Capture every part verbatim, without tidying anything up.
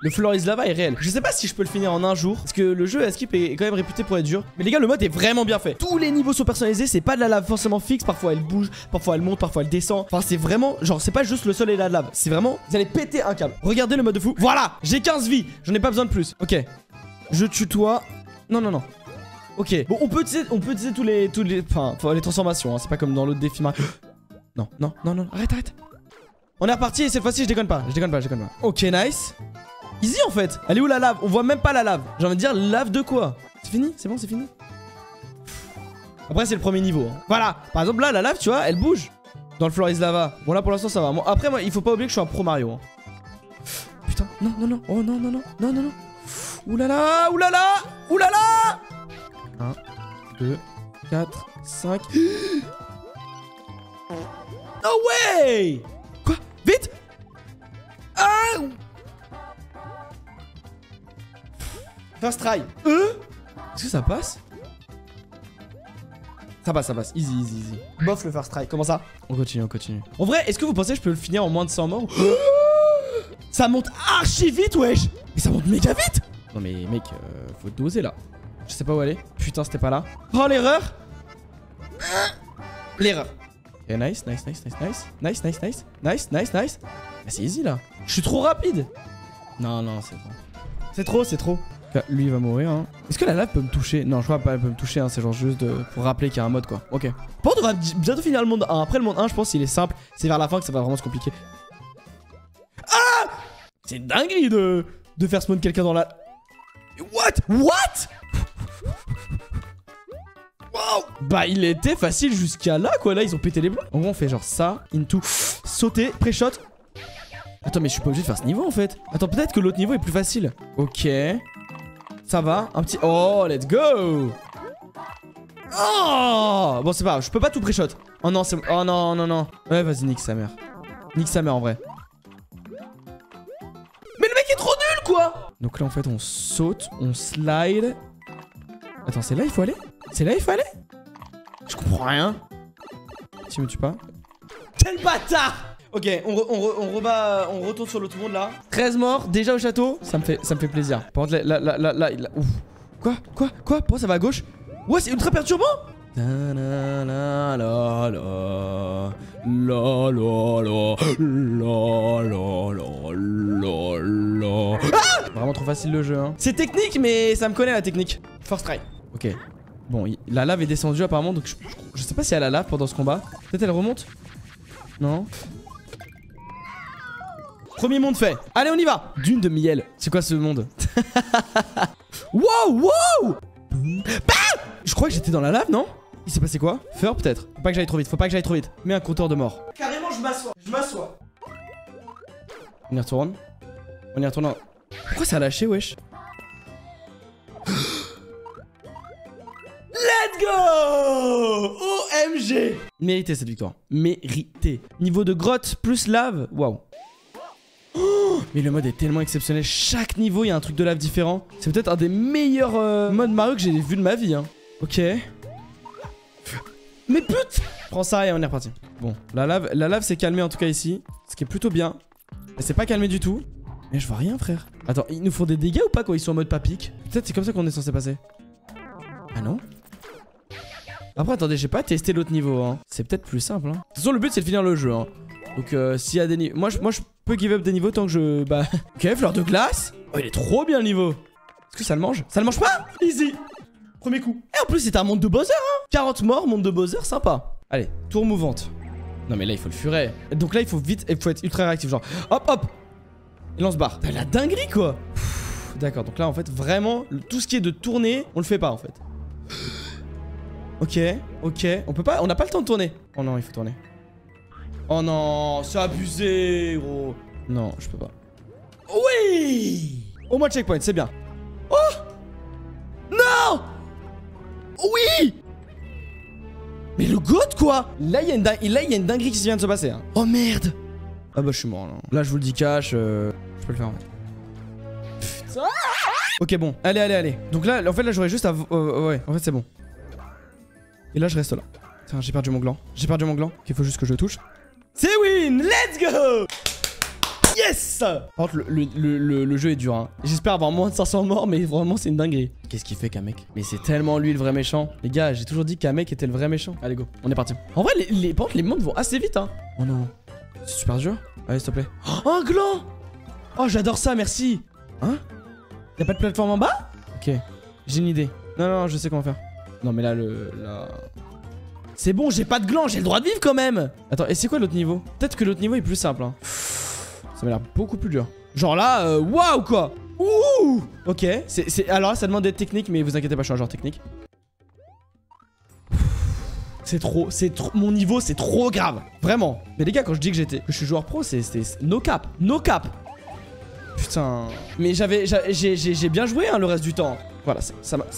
Le Floor is Lava est réel. Je sais pas si je peux le finir en un jour, parce que le jeu Escape est quand même réputé pour être dur. Mais les gars, le mode est vraiment bien fait. Tous les niveaux sont personnalisés, c'est pas de la lave forcément fixe. Parfois elle bouge, parfois elle monte, parfois elle descend. Enfin, c'est vraiment, genre, c'est pas juste le sol et la lave. C'est vraiment, vous allez péter un câble. Regardez le mode de fou. Voilà, j'ai quinze vies, j'en ai pas besoin de plus. Ok, je tutoie. Non, non, non. Ok, bon, on peut utiliser, on peut utiliser tous les, tous les, enfin, les transformations. Hein. C'est pas comme dans l'autre défi. Non, non, non, non, arrête, arrête. On est reparti et cette fois-ci, je déconne pas, je déconne pas, je déconne pas. Ok, nice. Easy en fait. Elle est où la lave? On voit même pas la lave. J'ai envie de dire lave de quoi? C'est fini? C'est bon, c'est fini? Après, c'est le premier niveau. Hein. Voilà. Par exemple, là, la lave, tu vois, elle bouge. Dans le Floor is Lava. Bon, là, pour l'instant, ça va. Bon, après, moi, il faut pas oublier que je suis un pro Mario. Hein. Putain, non, non, non. Oh, non, non, non. Non, non, non. Oulala, oulala, oulala. un, deux, quatre, cinq. No way. Quoi? Vite. Ah. First try. Euh Est-ce que ça passe? Ça passe, ça passe. Easy, easy, easy. Bof le first try. Comment ça? On continue, on continue. En vrai, est-ce que vous pensez que je peux le finir en moins de cent morts? Ça monte archi vite, wesh. Mais ça monte méga vite. Non mais mec, euh, faut doser là. Je sais pas où aller. Putain, c'était pas là. Oh, l'erreur. L'erreur. Ok, nice, nice, nice, nice, nice. Nice, nice, nice. Nice, nice, nice. Bah, c'est easy là. Je suis trop rapide. Non, non, c'est trop. C'est trop, c'est trop. Lui il va mourir hein. Est-ce que la lave peut me toucher? Non, je crois pas, elle peut me toucher hein. C'est genre juste de... pour rappeler qu'il y a un mode quoi. Ok. Par contre on va bientôt finir le monde un. Après le monde un je pense qu'il est simple. C'est vers la fin que ça va vraiment se compliquer. Ah! C'est dinguerie de... de faire spawn quelqu'un dans la... What? What? Wow. Bah il était facile jusqu'à là quoi. Là ils ont pété les blocs. En gros on fait genre ça, into, sauter, pré-shot. Attends mais je suis pas obligé de faire ce niveau en fait. Attends peut-être que l'autre niveau est plus facile. Ok. Ça va, un petit... Oh, let's go. Oh. Bon, c'est pas grave, je peux pas tout pré-shot. Oh non, c'est... Oh non, non, non. Ouais, vas-y, nique sa mère. Nique sa mère, en vrai. Mais le mec est trop nul, quoi. Donc là, en fait, on saute, on slide. Attends, c'est là il faut aller? C'est là il faut aller? Je comprends rien. Tu me tues pas? Quel bâtard. Ok, on, re, on, re, on, reba, on retourne sur l'autre monde là. treize morts, déjà au château. Ça me fait, ça me fait plaisir. Par contre, là, là, là, là, là, ouf. Quoi? Quoi? Quoi? Pourquoi ça va à gauche? Ouais, c'est ultra perturbant. La la la la la la la la la la la. Ah! Vraiment trop facile le jeu hein. C'est technique mais ça me connaît la technique. First try. Ok. Bon, il, la lave est descendue apparemment donc je, je, je sais pas si elle a la lave pendant ce combat. Peut-être elle remonte? Non. Premier monde fait. Allez, on y va. Dune de miel. C'est quoi ce monde? Wow, wow. Bah, je crois que j'étais dans la lave, non? Il s'est passé quoi? Feur peut-être. Faut pas que j'aille trop vite, faut pas que j'aille trop vite. Mets un compteur de mort. Carrément, je m'assois. Je m'assois. On y retourne. On y retourne. Pourquoi ça a lâché, wesh? Let's go! O M G! Mérité cette victoire. Mérité. Niveau de grotte plus lave. Waouh. Oh, mais le mode est tellement exceptionnel. Chaque niveau, il y a un truc de lave différent. C'est peut-être un des meilleurs euh, modes Mario que j'ai vu de ma vie. Hein. Ok. Mais pute! Prends ça et on est reparti. Bon, la lave, la lave s'est calmée en tout cas ici. Ce qui est plutôt bien. Elle s'est pas calmée du tout. Mais je vois rien, frère. Attends, ils nous font des dégâts ou pas quand ils sont en mode pas pique? Peut-être c'est comme ça qu'on est censé passer. Ah non? Après, attendez, j'ai pas testé l'autre niveau. Hein. C'est peut-être plus simple. Hein. De toute façon, le but c'est de finir le jeu. Hein. Donc, euh, s'il y a des niveaux. Moi je, moi, je peux give up des niveaux tant que je. Bah. Ok, fleur de glace. Oh, il est trop bien le niveau. Est-ce que ça le mange? Ça le mange pas? Easy. Premier coup. Et en plus, c'est un monde de Bowser. Hein. quarante morts, monde de Bowser, sympa. Allez, tour mouvante. Non, mais là, il faut le furet. Donc là, il faut vite. Il faut être ultra réactif. Genre, hop, hop. Et lance-barre. T'as la dinguerie, quoi. D'accord, donc là, en fait, vraiment, tout ce qui est de tourner, on le fait pas, en fait. Ok, ok. On peut pas. On n'a pas le temps de tourner. Oh non, il faut tourner. Oh non, c'est abusé, gros. Non, je peux pas. Oui. Au moins checkpoint, c'est bien. Oh. Non. Oui. Mais le goat, quoi. Là, il y a une dingue... là, il y a une dinguerie qui vient de se passer. Hein. Oh merde. Ah bah, je suis mort, là. Là, je vous le dis cash. Euh... Je peux le faire, en fait. Putain. Ok, bon. Allez, allez, allez. Donc là, en fait, là, j'aurais juste à... Euh, ouais, en fait, c'est bon. Et là, je reste là. Tiens, j'ai perdu mon gland. J'ai perdu mon gland. Il faut juste que je le touche. C'est win! Let's go! Yes. Par contre, le, le, le, le, le jeu est dur, hein. J'espère avoir moins de cinq cents morts, mais vraiment, c'est une dinguerie. Qu'est-ce qu'il fait, Kamek? Mais c'est tellement lui le vrai méchant. Les gars, j'ai toujours dit Kamek était le vrai méchant. Allez, go, on est parti. En vrai, les, les, par contre, les mondes vont assez vite, hein. Oh non. C'est super dur. Allez, s'il te plaît. Oh, un gland. Oh, j'adore ça, merci. Hein? Y'a pas de plateforme en bas? Ok, j'ai une idée. Non, non, je sais comment faire. Non, mais là, le... Là... C'est bon, j'ai pas de gland, j'ai le droit de vivre quand même. Attends, et c'est quoi l'autre niveau? Peut-être que l'autre niveau est plus simple, hein. Ça m'a l'air beaucoup plus dur. Genre là, euh, waouh quoi. Ouh. Ok, c'est... Alors là, ça demande d'être technique, mais vous inquiétez pas, je suis un genre technique. C'est trop, c'est trop... Mon niveau, c'est trop grave. Vraiment. Mais les gars, quand je dis que j'étais... Que je suis joueur pro, c'est... No cap. No cap. Putain. Mais j'avais... J'ai bien joué, hein, le reste du temps. Voilà, ça m'a...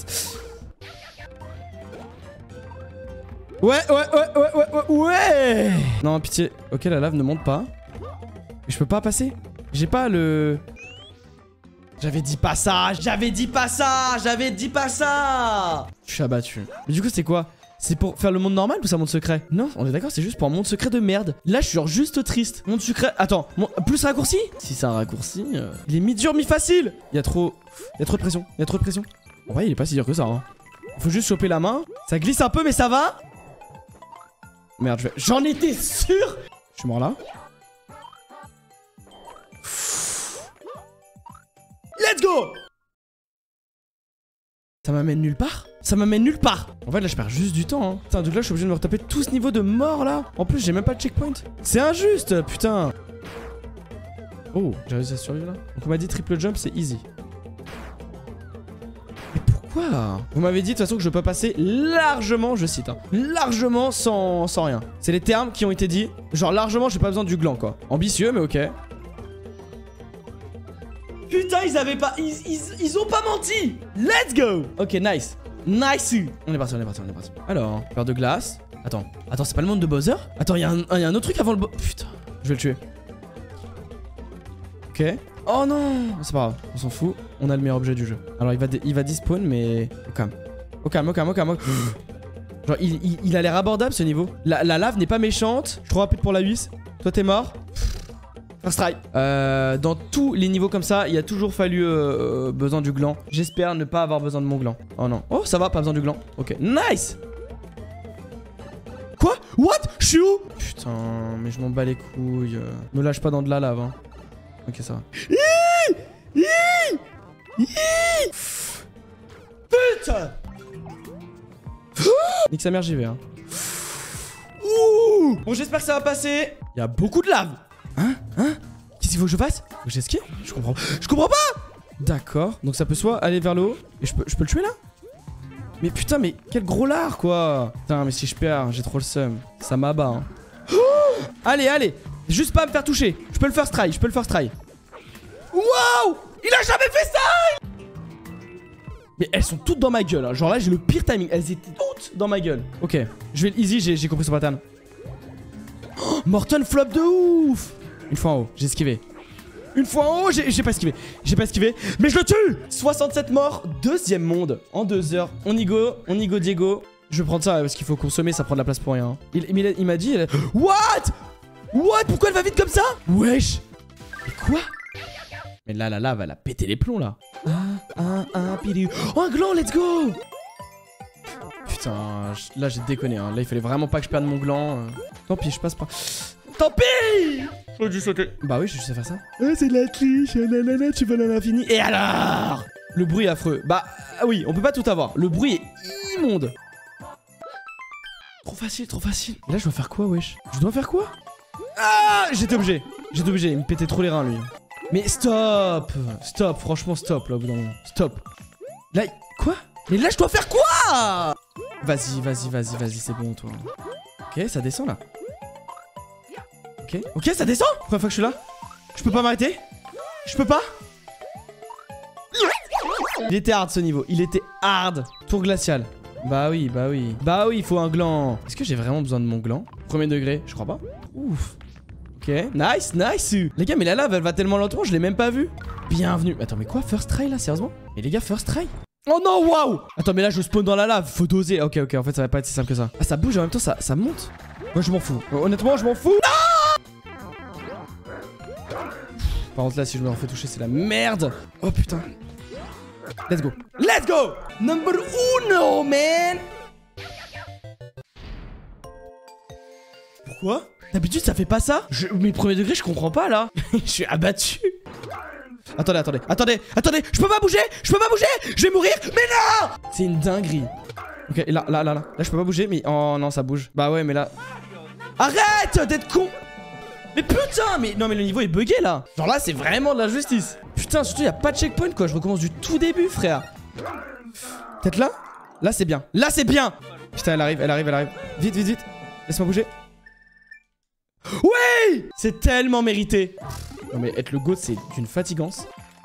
Ouais, ouais, ouais, ouais, ouais, ouais, ouais. Non, pitié. Ok, la lave ne monte pas. Je peux pas passer. J'ai pas le... J'avais dit pas ça. J'avais dit pas ça. J'avais dit pas ça. Je suis abattu. Mais du coup, c'est quoi? C'est pour faire le monde normal ou ça monde secret? Non, on est d'accord, c'est juste pour un monde secret de merde. Là, je suis genre juste triste. Monde secret... Attends, mon... plus raccourci? Si c'est un raccourci... Euh... Il est mi-dur, mi-facile. Il y a trop... Il y a trop de pression. Il y a trop de pression. En vrai, il est pas si dur que ça, hein. Faut juste choper la main. Ça glisse un peu, mais ça va. Merde, je vais... J'en étais sûr. Je suis mort là. Let's go. Ça m'amène nulle part. Ça m'amène nulle part. En fait là je perds juste du temps, hein. Putain, donc là je suis obligé de me retaper tout ce niveau de mort là. En plus j'ai même pas de checkpoint. C'est injuste, putain. Oh, j'ai réussi à survivre là. Donc on m'a dit triple jump c'est easy. Mais pourquoi? Vous m'avez dit de toute façon que je peux passer largement, je cite, hein, largement sans, sans rien. C'est les termes qui ont été dit. Genre largement j'ai pas besoin du gland quoi. Ambitieux mais ok. Putain, ils avaient pas... Ils, ils, ils ont pas menti. Let's go. Ok, nice. Nice. On est parti, on est parti, on est parti. Alors, verre de glace. Attends, attends, c'est pas le monde de Bowser? Attends, il y, y a un autre truc avant le... Putain, je vais le tuer. Ok. Oh non. C'est pas grave, on s'en fout. On a le meilleur objet du jeu. Alors, il va, il va despawn, mais... Au calme. Au calme, au calme, au calme. Au calme. Genre, il, il, il a l'air abordable, ce niveau. La, la lave n'est pas méchante. Je suis trop rapide pour la huisse. Toi, t'es mort. First try. Euh, dans tous les niveaux comme ça, il a toujours fallu euh, besoin du gland. J'espère ne pas avoir besoin de mon gland. Oh non. Oh, ça va, pas besoin du gland. Ok. Nice. Quoi? What? Je suis où? Putain, mais je m'en bats les couilles. Me lâche pas dans de la lave, hein. Ok, ça va. Putain. Nique sa mère, j'y vais, hein. Ouh. Bon, j'espère que ça va passer. Il y a beaucoup de lave. Hein? Hein? Qu'est-ce qu'il faut que je fasse? Faut que j'esquive? Je comprends. Je comprends pas! D'accord. Donc ça peut soit aller vers le haut. Et je peux, je peux le tuer là? Mais putain, mais quel gros lard quoi! Putain, mais si je perds, j'ai trop le seum. Ça m'abat, hein. Oh, allez, allez! Juste pas me faire toucher. Je peux le first try. Je peux le first try. Waouh! Il a jamais fait ça! Mais elles sont toutes dans ma gueule, hein. Genre là, j'ai le pire timing. Elles étaient toutes dans ma gueule. Ok. Je vais easy, j'ai compris son pattern. Oh, Morton flop de ouf! Une fois en haut, j'ai esquivé. Une fois en haut, j'ai pas esquivé. J'ai pas esquivé, mais je le tue! soixante-sept morts, deuxième monde en deux heures. On y go, on y go Diego. Je vais prendre ça parce qu'il faut consommer, ça prend de la place pour rien. Il, il, il m'a dit... Il a... What? What? Pourquoi elle va vite comme ça? Wesh! Mais quoi? Mais là, la lave, elle a pété les plombs là. Un, un, un, pili. Oh, un gland, let's go! Putain, là j'ai déconné, hein. Là il fallait vraiment pas que je perde mon gland. euh. Tant pis, je passe pas. Tant pis! J'aurais dû sauter. Bah oui, je sais faire ça. Ah, c'est de la triche, nanana, tu vas à l'infini. Et alors? Le bruit est affreux. Bah oui, on peut pas tout avoir. Le bruit est immonde. Trop facile, trop facile. Et là je dois faire quoi, wesh? Je dois faire quoi? Ah, j'étais obligé. J'étais obligé, il me pétait trop les reins lui. Mais stop! Stop, franchement stop là au bout d'un moment. Stop. Là, quoi? Mais là je dois faire quoi? Vas-y, vas-y, vas-y, vas-y, c'est bon toi. Ok, ça descend là. Ok, ok, ça descend. Première fois que je suis là. Je peux pas m'arrêter. Je peux pas. Il était hard ce niveau. Il était hard. Tour glacial. Bah oui, bah oui. Bah oui, il faut un gland. Est-ce que j'ai vraiment besoin de mon gland? Premier degré, je crois pas. Ouf. Ok, nice, nice. Les gars, mais la lave, elle va tellement lentement, je l'ai même pas vu. Bienvenue. Attends, mais quoi? First try là, sérieusement? Mais les gars, first try? Oh non, waouh! Attends, mais là, je spawn dans la lave. Faut doser. Ok, ok, en fait, ça va pas être si simple que ça. Ah, ça bouge en même temps, ça, ça monte. Moi, je m'en fous. Honnêtement, je m'en fous. Non! Par contre là si je me refais toucher c'est la merde. Oh putain. Let's go. Let's go. Number uno, man. Pourquoi? D'habitude ça fait pas ça je... Mais premier degré je comprends pas là. Je suis abattu. Attendez, attendez, attendez, attendez. Je peux pas bouger. Je peux pas bouger. Je vais mourir. Mais non. C'est une dinguerie. Ok, là, là, là, là. Là je peux pas bouger mais... Oh non ça bouge. Bah ouais mais là... Arrête d'être con. Mais putain, mais non mais le niveau est bugué là. Genre là c'est vraiment de la justice. Putain, surtout y a pas de checkpoint quoi. Je recommence du tout début frère. Peut-être là. Là c'est bien. Là c'est bien. Putain elle arrive, elle arrive, elle arrive. Vite, vite, vite. Laisse-moi bouger. Oui. C'est tellement mérité. Non mais être le GOAT c'est d'une fatigance.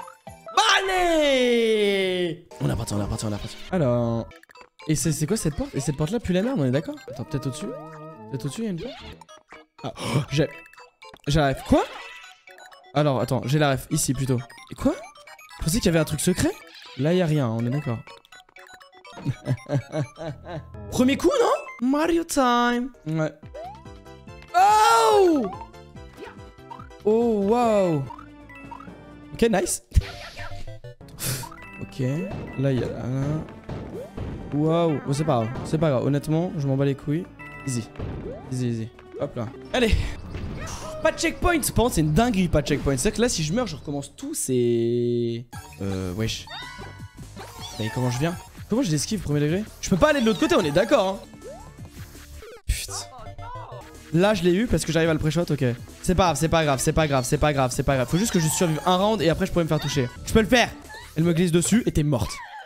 Allez. On est reparti, on est reparti, on est reparti. Alors... Et c'est quoi cette porte? Et cette porte là pue la merde, on est d'accord? Attends, peut-être au-dessus. Peut-être au-dessus, il y a une porte. Ah, oh, j'ai... J'ai la ref. Quoi? Alors, attends, j'ai la ref. Ici, plutôt. Et quoi? Je pensais qu'il y avait un truc secret? Là, il y a rien, on est d'accord. Premier coup, non? Mario time. Ouais. Oh! Oh, wow. Ok, nice. Ok. Là, il y a... Waouh. Oh, c'est pas grave. C'est pas grave. Honnêtement, je m'en bats les couilles. Easy. Easy, easy. Hop là. Allez. Pas de checkpoint. Par contre, c'est une dinguerie, pas de checkpoint. C'est-à-dire que là, si je meurs, je recommence tout. C'est... Euh, wesh. Et comment je viens? Comment je l'esquive, premier degré? Je peux pas aller de l'autre côté, on est d'accord, hein. Putain. Là, je l'ai eu parce que j'arrive à le pré-shot, ok. C'est pas grave, c'est pas grave, c'est pas grave, c'est pas grave, c'est pas grave. Faut juste que je survive un round et après, je pourrais me faire toucher. Je peux le faire. Elle me glisse dessus et t'es morte.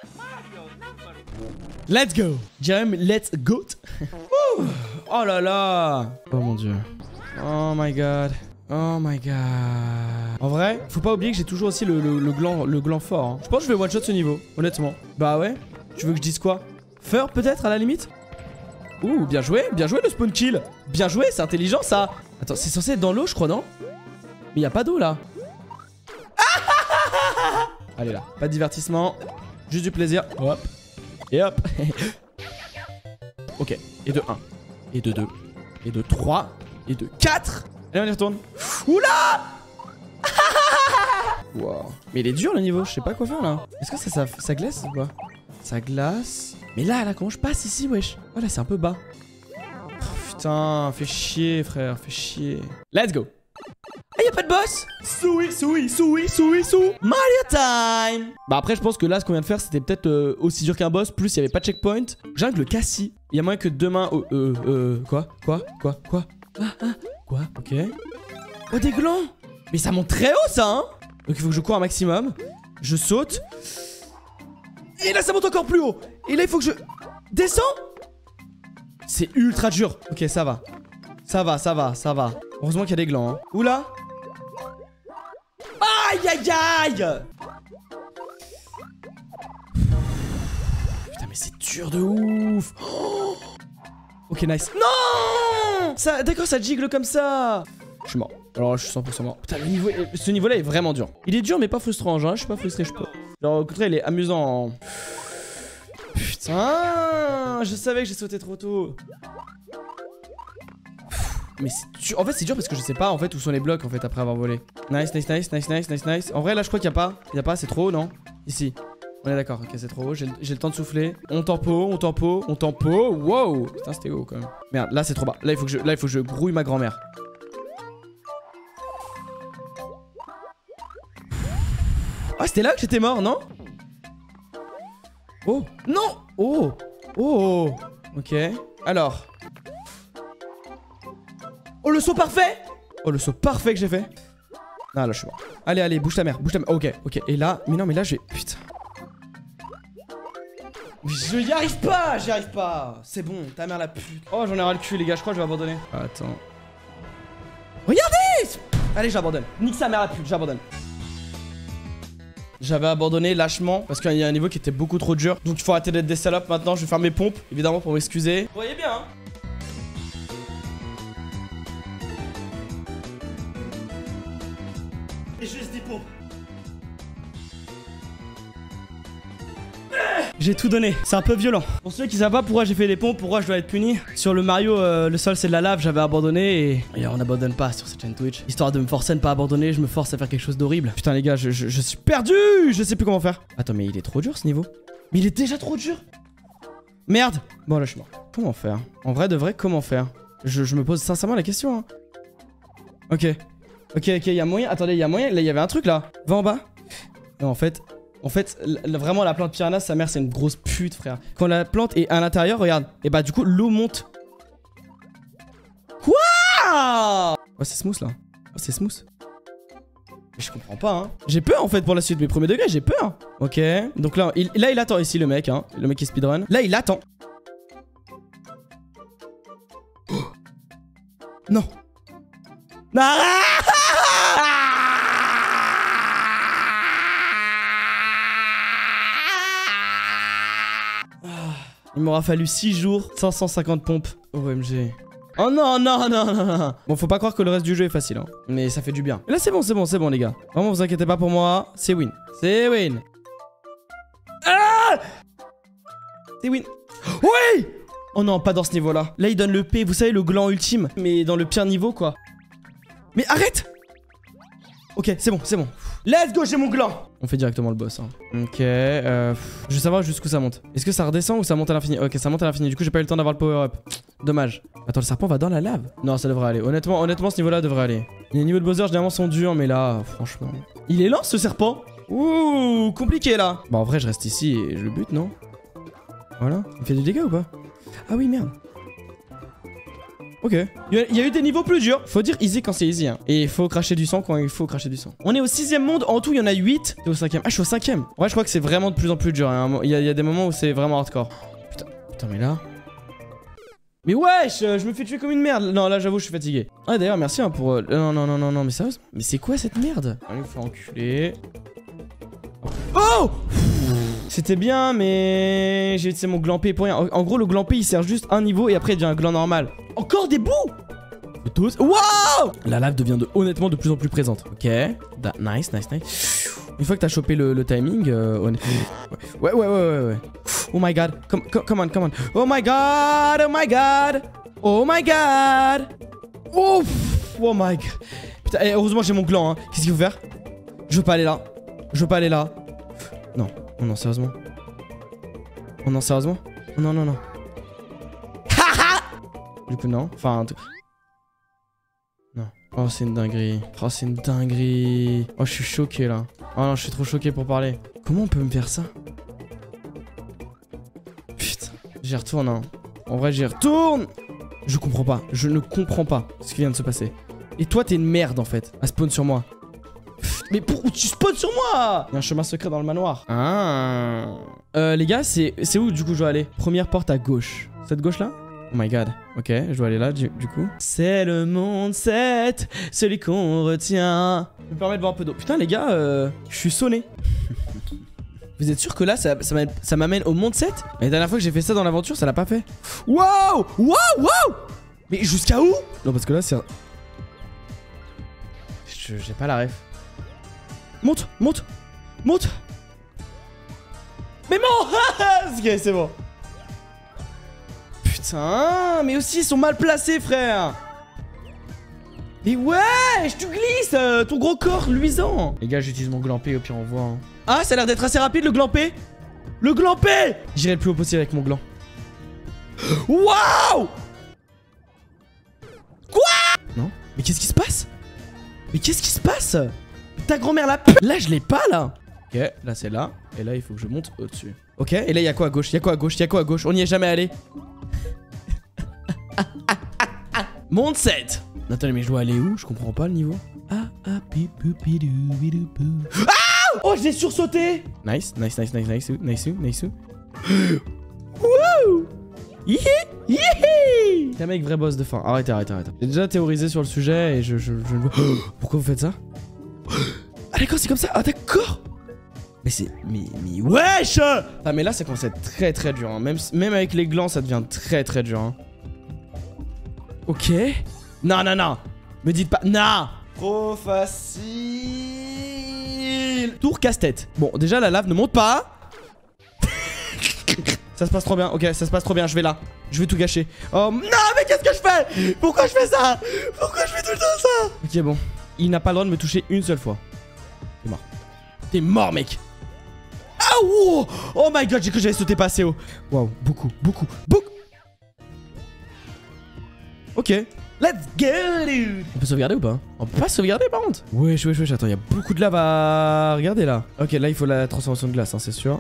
Let's go. Jeremy, let's go. Oh là là. Oh mon dieu. Oh my god. Oh my god. En vrai, faut pas oublier que j'ai toujours aussi le, le, le, gland, le gland fort. Hein. Je pense que je vais one shot ce niveau, honnêtement. Bah ouais. Tu veux que je dise quoi? Feur peut-être à la limite? Ouh, bien joué, bien joué le spawn kill. Bien joué, c'est intelligent ça. Attends, c'est censé être dans l'eau je crois, non? Mais y a pas d'eau là. Allez là, pas de divertissement. Juste du plaisir. Hop. Et hop. Ok, et de un. Et de deux. Et de trois. Et de quatre. Allez on y retourne. Oula. Wow. Mais il est dur le niveau, je sais pas quoi faire là. Est-ce que ça, ça, ça glace ou quoi? Ça glace. Mais là, là, comment je passe ici, wesh? Oh là, c'est un peu bas. Oh, putain, fais chier, frère, fais chier. Let's go. Ah, y'a pas de boss? Soui, soui, soui, soui, sou. Mario time. Bah après, je pense que là, ce qu'on vient de faire, c'était peut-être euh, aussi dur qu'un boss. Plus, il y avait pas de checkpoint. Jungle Cassie. Il y a moyen que demain... Oh, euh, euh, quoi? Quoi? Quoi? Quoi? Ah, ah. Quoi? Ok. Oh, des glands. Mais ça monte très haut, ça, hein? Donc, il faut que je cours un maximum. Je saute. Et là, ça monte encore plus haut. Et là, il faut que je... Descends. C'est ultra dur. Ok, ça va. Ça va, ça va, ça va. Heureusement qu'il y a des glands, hein. Oula. Aïe, aïe, aïe. Putain, mais c'est dur de ouf. Oh. Ok, nice. Non. Ça, d'accord, ça jiggle comme ça. Je suis mort. Alors là, je suis cent pour cent mort. Putain, le niveau, ce niveau-là est vraiment dur. Il est dur, mais pas frustrant, genre. Je suis pas frustré, je peux. Genre, au contraire, il est amusant. Putain, je savais que j'ai sauté trop tôt. Mais c'est dur. En fait, c'est dur parce que je sais pas en fait où sont les blocs en fait après avoir volé. Nice, nice, nice, nice, nice, nice, nice. En vrai, là, je crois qu'il y a pas. Il y a pas, c'est trop haut, non? Ici. On est d'accord, ok, c'est trop haut. J'ai le temps de souffler. On tempo, on tempo, on tempo. Wow. Putain, c'était haut quand même. Merde, là, c'est trop bas. Là, il faut que je, là, il faut que je grouille ma grand-mère. Ah, c'était là que j'étais mort, non? Oh, non. Oh. Oh. Ok. Alors. Oh, le saut parfait. Oh, le saut parfait que j'ai fait. Ah, là, je suis mort. Allez, allez, bouge ta mère, bouge ta mère. Ok, ok. Et là, mais non, mais là, je vais... Putain. Mais je y arrive pas, j'y arrive pas. C'est bon, ta mère la pute. Oh, j'en ai ras le cul, les gars, je crois que je vais abandonner. Attends. Regardez. Allez, j'abandonne. Nique sa mère la pute, j'abandonne. J'avais abandonné lâchement parce qu'il y a un niveau qui était beaucoup trop dur. Donc il faut arrêter d'être des salopes maintenant. Je vais faire mes pompes, évidemment, pour m'excuser. Vous voyez bien, hein? Et juste des pompes. J'ai tout donné. C'est un peu violent. Pour ceux qui savent pas pourquoi j'ai fait des pompes, pourquoi je dois être puni. Sur le Mario, euh, le sol c'est de la lave, j'avais abandonné et... et on abandonne pas sur cette chaîne Twitch. Histoire de me forcer à ne pas abandonner, je me force à faire quelque chose d'horrible. Putain les gars, je, je, je suis perdu. Je sais plus comment faire. Attends, mais il est trop dur ce niveau. Mais il est déjà trop dur. Merde. Bon là je suis mort. Comment faire? En vrai de vrai, comment faire? je, je me pose sincèrement la question. Hein. Ok. Ok, ok, il y a moyen. Attendez, il y a moyen. Là, il y avait un truc là. Va en bas. Non, en fait... En fait, vraiment la plante piranha, sa mère c'est une grosse pute frère. Quand la plante est à l'intérieur, regarde, et bah du coup l'eau monte. Quoi? Oh c'est smooth là. Oh c'est smooth. Mais je comprends pas hein. J'ai peur en fait pour la suite, mes premiers degrés, j'ai peur. Ok, donc là il, là il attend ici le mec hein. Le mec qui speedrun. Là il attend. Oh non. Non. Il m'aura fallu six jours, cinq cent cinquante pompes. O M G. Oh non, non, non, non, non. Bon, faut pas croire que le reste du jeu est facile, hein. Mais ça fait du bien. Et là, c'est bon, c'est bon, c'est bon, les gars. Vraiment, vous inquiétez pas pour moi. C'est win. C'est win. Ah! C'est win. Oui! Oh non, pas dans ce niveau-là. Là, il donne le P, vous savez, le gland ultime. Mais dans le pire niveau, quoi. Mais arrête! Ok, c'est bon, c'est bon. Let's go, j'ai mon gland. On fait directement le boss. Hein. Ok, euh, je veux savoir jusqu'où ça monte. Est-ce que ça redescend ou ça monte à l'infini? Ok, ça monte à l'infini. Du coup, j'ai pas eu le temps d'avoir le power-up. Dommage. Attends, le serpent va dans la lave? Non, ça devrait aller. Honnêtement, honnêtement, ce niveau-là devrait aller. Les niveaux de Bowser, généralement, sont durs, mais là, franchement... Il est lent, ce serpent. Ouh, compliqué, là. Bah, en vrai, je reste ici et je le bute, non? Voilà. Il fait du dégât ou pas? Ah oui, merde. Ok. Il y, y a eu des niveaux plus durs. Faut dire easy quand c'est easy. Hein. Et il faut cracher du sang quand il faut cracher du sang. On est au sixième monde. En tout, il y en a huit. Et au cinquième. Ah, je suis au cinquième. Ouais, je crois que c'est vraiment de plus en plus dur. Hein. Il y, y a des moments où c'est vraiment hardcore. Putain, putain, mais là. Mais wesh, je me fais tuer comme une merde. Non, là, j'avoue, je suis fatigué. Ah, d'ailleurs, merci hein, pour. Euh... Non, non, non, non, non, mais sérieusement. Mais c'est quoi cette merde? Allez, faut enculer. Oh! C'était bien, mais j'ai utilisé mon gland P pour rien. En, en gros, le gland P il sert juste un niveau et après il devient un gland normal. Encore des bouts! Tous. Wow! La lave devient de, honnêtement de plus en plus présente. Ok. Da, nice, nice, nice. Une fois que t'as chopé le, le timing, euh, on... ouais, ouais, ouais, ouais, ouais. Oh my god. Come, come, come on, come on. Oh my god, oh my god. Oh my god. Ouf. Oh my god. Putain, eh, heureusement j'ai mon gland. Hein. Qu'est-ce qu'il faut faire? Je veux pas aller là. Je veux pas aller là. Non. Oh non, sérieusement. Oh non, sérieusement. Oh non, non, non. Du coup, non. Enfin, non. Oh, c'est une dinguerie. Oh, c'est une dinguerie. Oh, je suis choqué là. Oh non, je suis trop choqué pour parler. Comment on peut me faire ça? Putain. J'y retourne, hein. En vrai, j'y retourne. Je comprends pas. Je ne comprends pas ce qui vient de se passer. Et toi, t'es une merde en fait. À spawn sur moi. Mais pour où tu spawns sur moi? Il y a un chemin secret dans le manoir. Ah. Euh, les gars, c'est où du coup je dois aller? Première porte à gauche. Cette gauche là? Oh my god. Ok, je dois aller là du, du coup. C'est le monde sept, celui qu'on retient. Je me permets de boire un peu d'eau. Putain les gars, euh, je suis sonné. Vous êtes sûr que là, ça, ça m'amène au monde sept? La dernière fois que j'ai fait ça dans l'aventure, ça l'a pas fait. Waouh! Waouh! Waouh! Mais jusqu'à où? Non, parce que là, c'est... J'ai pas la ref. Monte, monte, monte. Mais bon. Ok, c'est bon. Putain, mais aussi ils sont mal placés, frère. Mais ouais, tu glisses, euh, ton gros corps luisant. Les gars, j'utilise mon gland P, au pire on voit. Hein. Ah, ça a l'air d'être assez rapide le gland P. Le gland P. J'irai le plus haut possible avec mon gland. Waouh. Quoi? Non. Mais qu'est-ce qui se passe? Mais qu'est-ce qui se passe? Ta grand-mère là. Là je l'ai pas là. Ok, là c'est là. Et là il faut que je monte au-dessus. Ok, et là il y a quoi à gauche? Il y a quoi à gauche? Il y a quoi à gauche? On n'y est jamais allé. Monde sept. Attendez, mais je dois aller où? Je comprends pas le niveau. Ah ah pi pi pi du du Ah! Oh, je l'ai sursauté. Nice, nice, nice, nice, nice, nice, nice. Wouh! Yihi! Yihi! T'es un mec vrai boss de fin. Arrêtez, arrêtez, arrêtez. J'ai déjà théorisé sur le sujet et je, je, je ne vois. Pourquoi vous faites ça? Ah d'accord, c'est comme ça. Ah d'accord. Mais c'est... Mais, mais wesh. Ah mais là ça commence à être très très dur hein. Même, même avec les glands ça devient très très dur hein. Ok. Non non non. Me dites pas... Non. Trop facile. Tour casse-tête. Bon déjà la lave ne monte pas. Ça se passe trop bien, ok, ça se passe trop bien, je vais là. Je vais tout gâcher. Oh non, mais qu'est-ce que je fais? Pourquoi je fais ça? Pourquoi je fais tout le temps ça? Ok, bon. Il n'a pas le droit de me toucher une seule fois. T'es mort. T'es mort, mec. Ah, wow. Oh my god, j'ai cru que j'allais sauter pas assez haut. Waouh, beaucoup, beaucoup, beaucoup. Ok. Let's go, dude. On peut sauvegarder ou pas? On peut pas sauvegarder par contre. Wesh, wesh, wesh, attends, il y a beaucoup de lave à regarder là. Ok, là il faut la transformation de glace, hein, c'est sûr.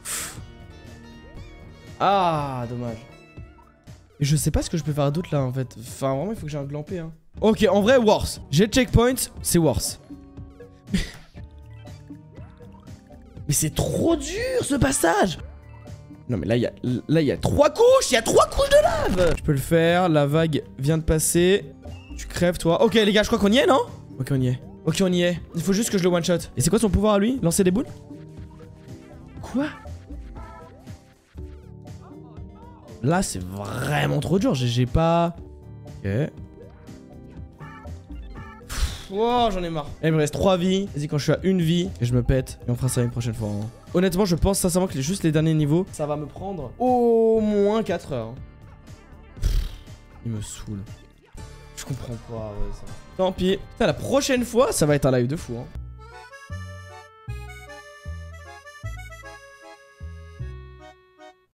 Ah, dommage. Je sais pas ce que je peux faire d'autre là en fait. Enfin, vraiment, il faut que j'ai un glampé. Hein. Ok, en vrai, worse. J'ai checkpoint, c'est worse. Mais c'est trop dur ce passage. Non, mais là, il y a, là, il y a trois couches. Il y a trois couches de lave. Je peux le faire. La vague vient de passer. Tu crèves, toi. Ok, les gars, je crois qu'on y est, non? Ok, on y est. Ok, on y est. Il faut juste que je le one-shot. Et c'est quoi son pouvoir à lui? Lancer des boules? Quoi? Là, c'est vraiment trop dur. J'ai pas... Ok. Oh, j'en ai marre. Il me reste trois vies. Vas-y, quand je suis à une vie, et je me pète. Et on fera ça une prochaine fois. Hein. Honnêtement, je pense sincèrement que les, juste les derniers niveaux, ça va me prendre au moins quatre heures. Pff, il me saoule. Je comprends pas, ouais, ça. Tant pis. Putain, la prochaine fois, ça va être un live de fou. Hein.